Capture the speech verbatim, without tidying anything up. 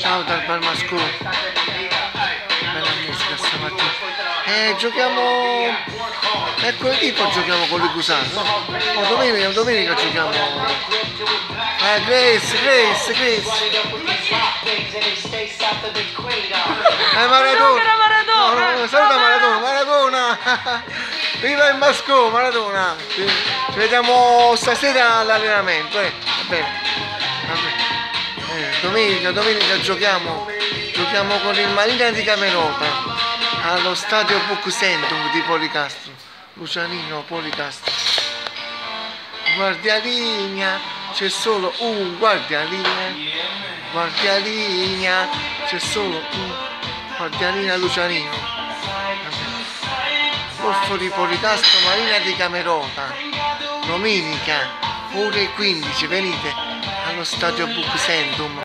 Ciao dal Balmasco. Bella musica stamattina. Eh, giochiamo mercoledì, poi giochiamo con l'Igusan, no? O domenica, domenica giochiamo. Eh, Grace, Grace, Grace. Eh, Maradona. Maradona. No, no, saluta Maradona, Maradona. Viva il Masco, Maradona. Ci vediamo stasera all'allenamento, eh. Va bene. Va bene. Eh, domenica, domenica giochiamo, giochiamo con il Marina di Camerota allo stadio Buccentum di Policastro. Lucianino Policastro. Guardialigna, c'è solo un guardialigna. Guardialigna, c'è solo un guardialigna Lucianino. Golfo di Policastro, Marina di Camerota. Domenica, ore quindici, venite allo stadio Buccentum.